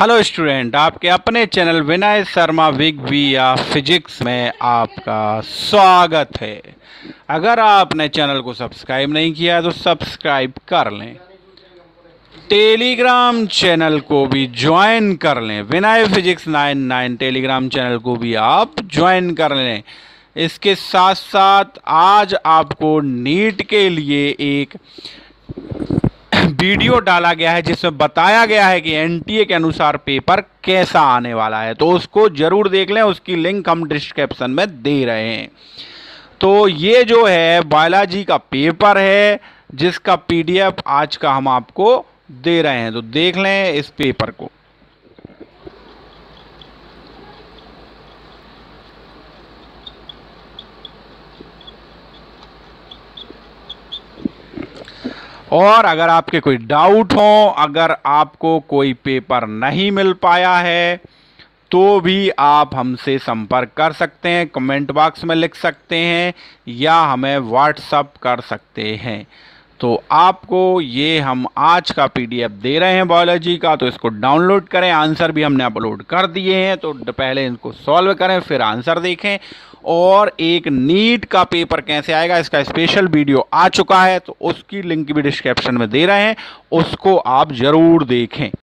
Hello student, आपके अपने channel Vinay Sharma विग या फिजिक्स में आपका स्वागत है। अगर आपने चैनल को सब्सक्राइब नहीं किया है तो सब्सक्राइब कर लें, टेलीग्राम चैनल को भी ज्वाइन कर लें। विनय फिजिक्स 99 टेलीग्राम चैनल को भी आप ज्वाइन कर लें। इसके साथ साथ आज आपको नीट के लिए एक वीडियो डाला गया है जिसमें बताया गया है कि एनटीए के अनुसार पेपर कैसा आने वाला है, तो उसको जरूर देख लें। उसकी लिंक हम डिस्क्रिप्शन में दे रहे हैं। तो ये जो है बायोलॉजी का पेपर है जिसका पीडीएफ आज का हम आपको दे रहे हैं, तो देख लें इस पेपर को। और अगर आपके कोई डाउट हो, अगर आपको कोई पेपर नहीं मिल पाया है तो भी आप हमसे संपर्क कर सकते हैं, कमेंट बॉक्स में लिख सकते हैं या हमें व्हाट्सअप कर सकते हैं। तो आपको ये हम आज का पीडीएफ दे रहे हैं बायोलॉजी का, तो इसको डाउनलोड करें। आंसर भी हमने अपलोड कर दिए हैं, तो पहले इनको सॉल्व करें फिर आंसर देखें। और एक नीट का पेपर कैसे आएगा इसका स्पेशल वीडियो आ चुका है, तो उसकी लिंक भी डिस्क्रिप्शन में दे रहे हैं, उसको आप ज़रूर देखें।